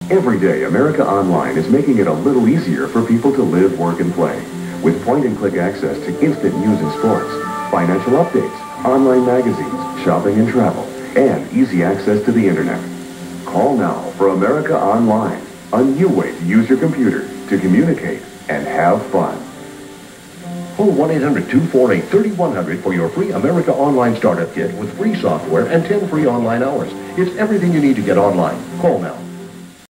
Every day, America Online is making it a little easier for people to live, work, and play. With point-and-click access to instant news and sports, financial updates, online magazines, shopping and travel, and easy access to the internet. Call now for America Online, a new way to use your computer to communicate and have fun. Call 1-800-248-3100 for your free America Online Startup Kit with free software and 10 free online hours. It's everything you need to get online. Call now.